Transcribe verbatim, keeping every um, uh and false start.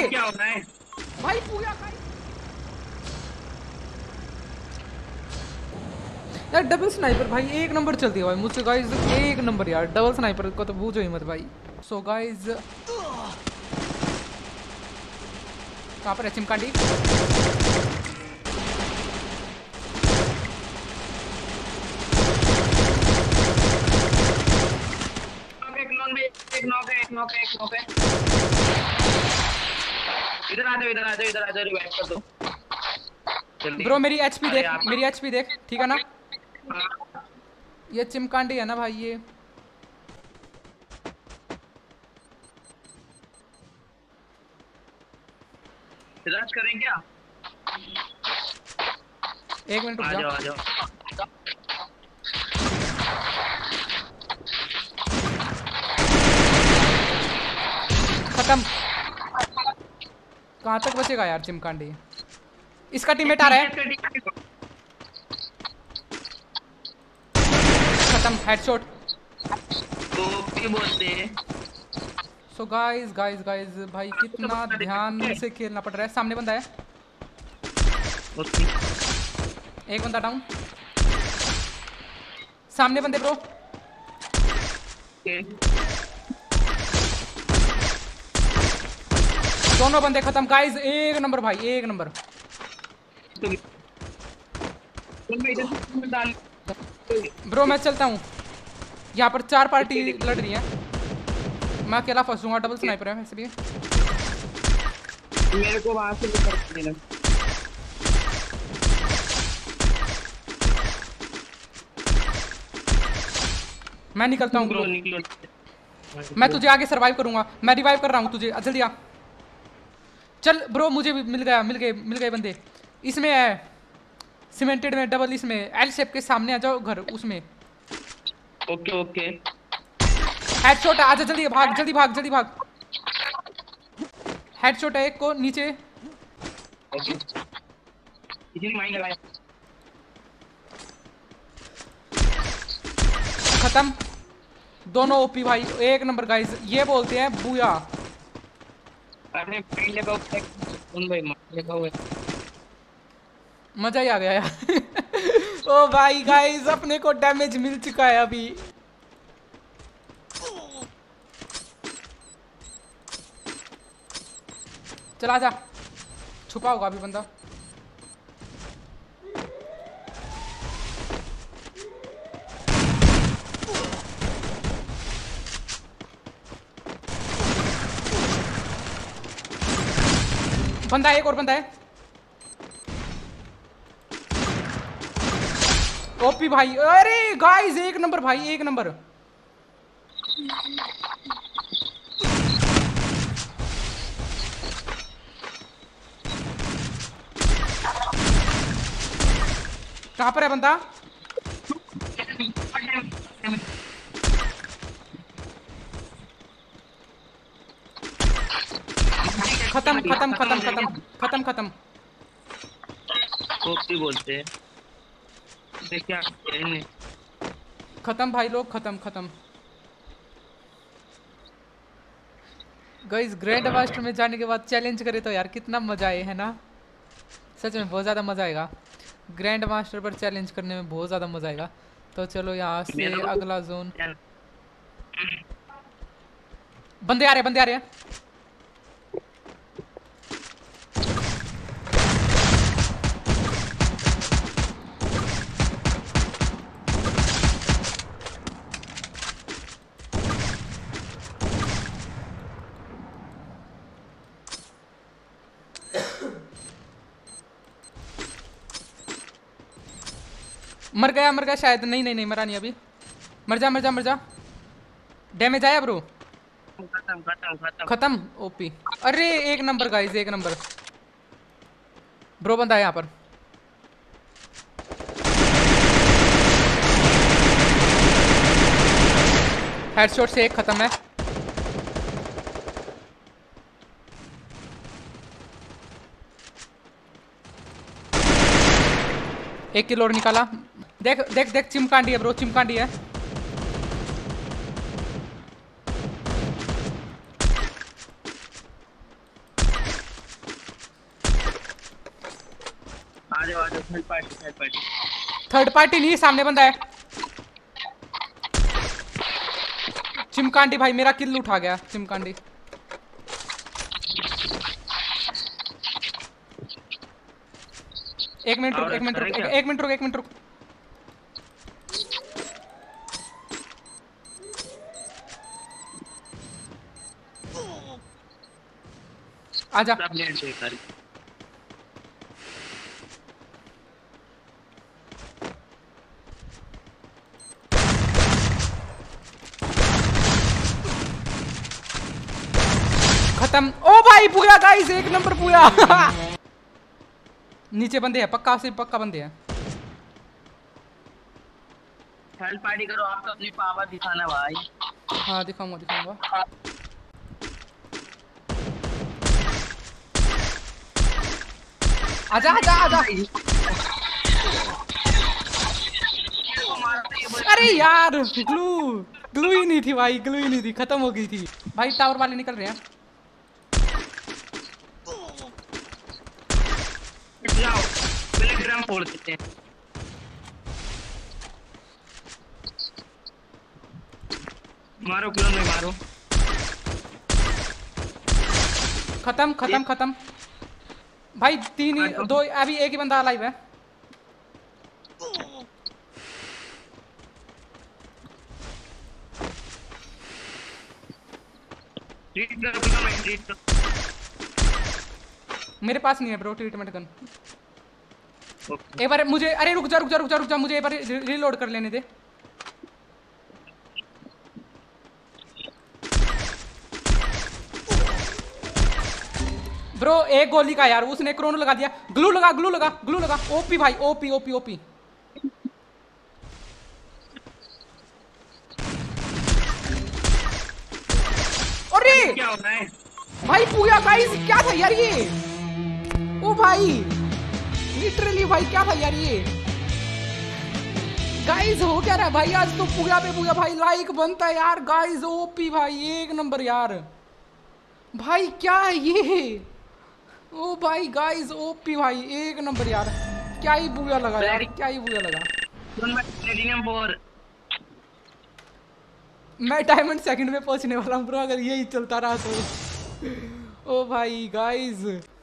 क्या होना है भाई पूरा खाई यार। डबल स्नाइपर भाई एक नंबर चलती है भाई मुझसे गाइस, एक नंबर यार। डबल स्नाइपर को तो पूछो ही मत भाई। सो गाइस कहाँ पर है चिमकांडी? एक नॉक है, एक नॉक है, एक नॉक है। इधर आ जाओ, इधर आ जाओ, इधर आ जाओ, रिवाइव कर दो जल्दी। ब्रो मेरी एचपी देख, मेरी एचपी देख, ठीक है ना? ये चिमकांडी है ना भाई ये? रश करें क्या? एक मिनट रुक आ जा। जाओ, आ जाओ। खत्म। कहाँ तक बचेगा यार चिमकांडी? इसका टीममेट आ रहा है। खत्म, हेडशॉट। तो क्या बोलते हैं? सो गाइस गाइस गाइस भाई कितना ध्यान से खेलना पड़ रहा है। सामने बंदा है, एक बंदा डाउन। सामने बंदे ब्रो। दोनों बंदे खत्म गाइस, एक नंबर भाई, एक नंबर। ब्रो मैं चलता हूँ, यहाँ पर चार पार्टी लड़ रही है, मैं अकेला फंसूंगा। डबल स्नाइपर है वैसे भी। मेरे को वहां से कर देना। मैं निकलता हूँ ब्रो, निकलो। मैं तुझे आगे सरवाइव करूंगा। मैं रिवाइव कर रहा हूँ तुझे, जल्दी आ। चल ब्रो मुझे भी मिल गया, मिल गए मिल गए बंदे। इसमें है सीमेंटेड में डबल, इसमें एल शेप के सामने आ जाओ घर उसमें। Okay okay. हेडशॉट है, आजा जल्दी भाग, जल्दी भाग, जल्दी भाग। हेडशॉट है एक को नीचे। ओके। किसी ने माइंड लगाया। खत्म, दोनों ओपी भाई, एक नंबर गाइस। ये बोलते हैं बूया। अरे माइंड लगाओ, उन भाई माइंड लगाओ। मजा ही आ गया यार। ओ भाई गाइस अपने को डैमेज मिल चुका है अभी। चला जा, छुपा होगा अभी बंदा। बंदा है, एक और बंदा है। ओपी भाई, अरे गाइस एक नंबर भाई, एक नंबर। कहां पर है बंदा? खत्म खत्म खत्म खत्म खत्म खत्म। ओपी बोलते हैं। क्या खत्म भाई लोग, खत्म खत्म। गाइस ग्रैंड मास्टर में जाने के बाद चैलेंज करे तो यार कितना मजा आए, है ना? सच में बहुत ज़्यादा मजा आएगा ग्रैंड मास्टर पर चैलेंज करने में, बहुत ज़्यादा मजा आएगा। तो चलो यहाँ से अगला जोन। बंदे आ रहे, बंदे आ रहे हैं। मर गया, मर गया शायद। नहीं नहीं नहीं मरा नहीं अभी। मर जा मर जा मर जा। डैमेज आया ब्रो? खत्म खत्म खत्म खत्म ओपी। अरे एक नंबर गाइस, एक नंबर। ब्रो बंदा है यहाँ पर। हेडशॉट से एक खत्म है। एक किलो और निकाला। देख देख देख चिमकांडी है ब्रो, चिमकांडी है। Third party third party third party नहीं, सामने बंदा है। चिमकांडी भाई मेरा किल उठा गया चिमकांडी। एक मिनट रुक, एक मिनट रुक, एक, एक मिनट रुक, एक मिनट रुक। आजा। खत्म। ओ भाई पूया गाइस, एक नंबर पूया। नीचे बंदे हैं पक्का, सिर्फ पक्का बंदे हैं। थर्ड पार्टी करो, आप तो अपनी पावर दिखाना भाई। हाँ दिखाऊंगा दिखाऊंगा। आजा आजा आजा। अरे यार ग्लू ग्लू ही नहीं थी भाई, ग्लू ही नहीं थी, खत्म हो गई थी भाई। टावर वाले निकल रहे हैं। जाओ टेलीग्राम फोड़ देते हैं। मारो क्लोन में मारो। खत्म खत्म खत्म भाई। तीन ही दो, अभी एक ही बंदा लाइव है। मेरे पास नहीं है ब्रो ट्रीटमेंट गन। एक बार मुझे, अरे रुक जा रुक जा रुक जा रुक जा, मुझे एक बार रीलोड कर लेने दे। ब्रो एक गोली का यार, उसने क्रोनो लगा दिया। ग्लू लगा ग्लू लगा ग्लू लगा। ओपी भाई, ओपी ओपी ओपी। अरे क्या हो रहा है भाई पूया गाइस, क्या था यार ये। ओ भाई लिटरली भाई क्या था यार ये। गाइस हो क्या रहा है भाई, आज तो पूया पे पूया भाई लाइक बनता है यार। गाइस ओपी भाई, एक नंबर यार भाई। क्या है ये। ओ भाई गाइस ओपी भाई, एक नंबर यार। क्या ही बुया लगा यार, क्या ही बुया लगा। मैं डायमंड सेकंड में पहुंचने वाला हूँ ब्रो, अगर यही चलता रहा तो। ओ भाई गाइस